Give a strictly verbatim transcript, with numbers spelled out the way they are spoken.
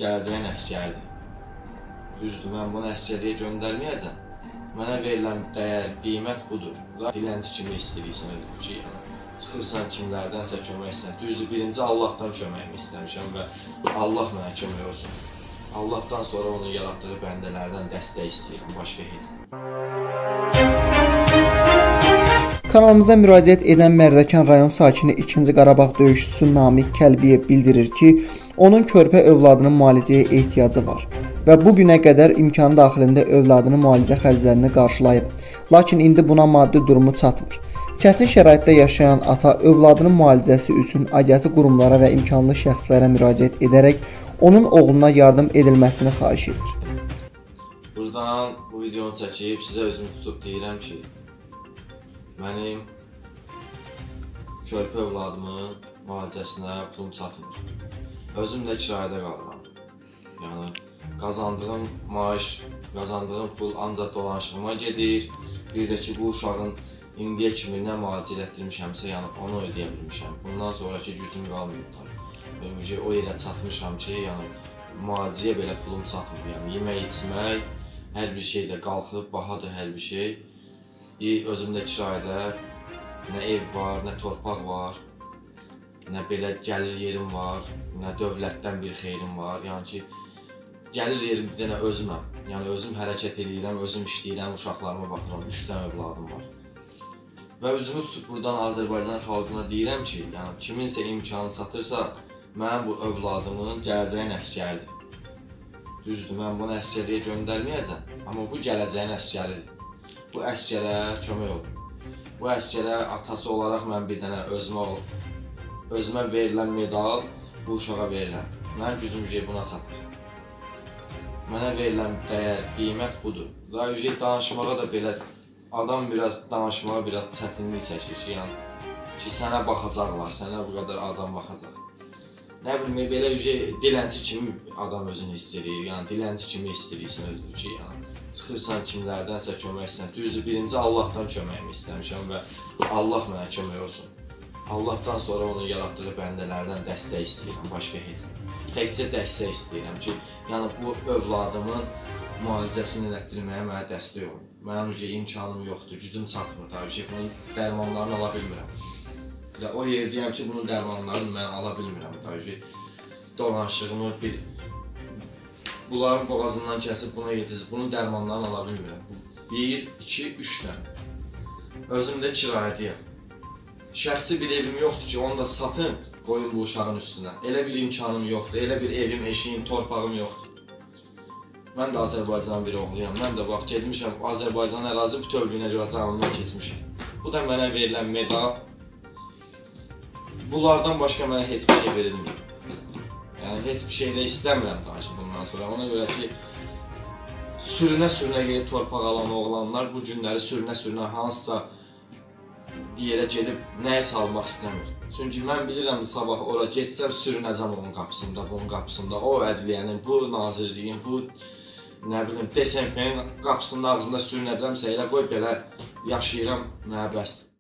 gələcəyin əsgəridir. Düzdür, mən bunu əsgərliyə göndərməyəcəm. Mənə verilən dəyər, qiymət budur. Dilənçi kimi istəyirsən ödür ki, çıxırsan kimlərdənsə kömək istəyirsən. Düzdür, birinci Allahdan köməyimi istəmişəm və Allah mənə kömək olsun. Allahdan sonra onun yaratdığı bəndələrdən dəstək istəyirəm, başqa heç. Kanalımıza müraciət edən Mərdəkan rayon sakini ikinci Qarabağ döyüşçüsü Namiq Kəlbiyev bildirir ki, onun körpə övladının müalicəyə ehtiyacı var və bu günə qədər imkanı daxilində övladının müalicə xərclərini qarşılayıb. Lakin indi buna maddi durumu çatmır. Çətin şəraitdə yaşayan ata övladının müalicəsi üçün aidiyyatı qurumlara və imkanlı şəxslərə müraciət edərək onun oğluna yardım edilməsini xahiş edir. Buradan bu videonu çəkib sizə özümü tutub deyirəm ki, mənim körpə övladımın müalicəsinə pulum çatmır. Özüm də kirayədə qalıram. Yəni, qazandığım maaş, qazandığım pul ancaq dolanışığıma gedir. Bir də ki, bu uşağın indiyə kimi nə müalicə elətdirmişəmsə, yəni onu ödəyə bilmişəm. Bundan sonraki gücüm qalmıyor tabii. O yerə çatmışam ki, yəni müalicəyə belə pulum çatmır. Yəni, yemək, içmək, hər bir şey də qalxıb, bahadır hər bir şey. Özümdə kirayədə nə ev var, nə torpaq var, nə belə gəlir yerim var, nə dövlətdən bir xeyrim var. Yəni ki, gəlir yerim bir dənə özüməm. Yəni özüm hərəkət edirəm, özüm işləyirəm, uşaqlarıma baxıram, üç dənə övladım var. Və üzümü tutub buradan Azərbaycan xalqına deyirəm ki, yəni kiminsə imkanı çatırsa, mənim bu övladımın gələcəyin əsgəridir. Düzdür, mən bunu əsgərliyə göndərməyəcəm, amma bu gələcəyin əsgəridir. Bu əsgərə kömək olur. Bu əsgərə atası olaraq mən bir dənə özümə, özümə verilən medal bu uşağa verirəm. Mənim gücüm buna çatır. Mənə verilən dəyər, qiymət budur. Daha ücret danışmağa da belə, adam biraz danışmağa biraz çətinlik çəkir ki, yəni ki, sənə baxacaqlar, sənə bu qədər adam baxacaq. Nə bilmə, belə dilənçi kimi adam özünü hiss edir, yəni dilənçi kimi istəyirsən özür ki, yəni çıxırsan kimlərdənsə kömək istəyirsən. Düzdür, birinci Allahdan köməyimi istəmişəm və Allah mənə kömək olsun. Allahdan sonra onun yaratdığı bəndələrdən dəstək istəyirəm, başqa heç. Təkcə dəstək istəyirəm ki, yəni bu övladımın müalicəsini elətdirməyə mənə dəstək olun. Mənim imkanım yoxdur, gücüm çatmır tabii ki, bunun dərmanlarını ala bilmirəm. Və o yerdəyəm ki, bunun dərmanlarını mən ala bilmirəm tabii ki. Dolanışığımı bir, bunların boğazından kəsib buna yetizib, bunun dərmanlarını ala bilmirəm. Bir, iki, üç dənə. Özüm də kirayədəyəm. Şəxsi bir evim yoxdur ki, onu da satın, qoyun bu uşağın üstünə. Elə bir imkanım yoxdur, elə bir evim, eşiyim, torpağım yoxdur. Mən də Azərbaycanın bir oğluyam, mən də bax, gedmişəm, Azərbaycan ərazi bütövlüyünə görə canımdan keçmişəm. Bu da mənə verilən medal. Bunlardan başqa mənə heç bir şey verilmir. Yəni, heç bir şey də istəmirəm daha ki, bundan sonra. Ona görə ki, sürünə-sürünə gedib torpaq alan oğlanlar bu günləri sürünə-sürünə hansısa bir yerə gedib nəyə salmaq istəmir. Çünki mən bilirəm, sabah ora getsəm sürünəcəm onun qapısında, bunun qapısında, o ədliyyənin, bu nazirliyin, bu nə bilim, D S M F-nin qapısının ağzında sürünəcəmsə, elə qoy belə yaşayıram, nə bəsdir.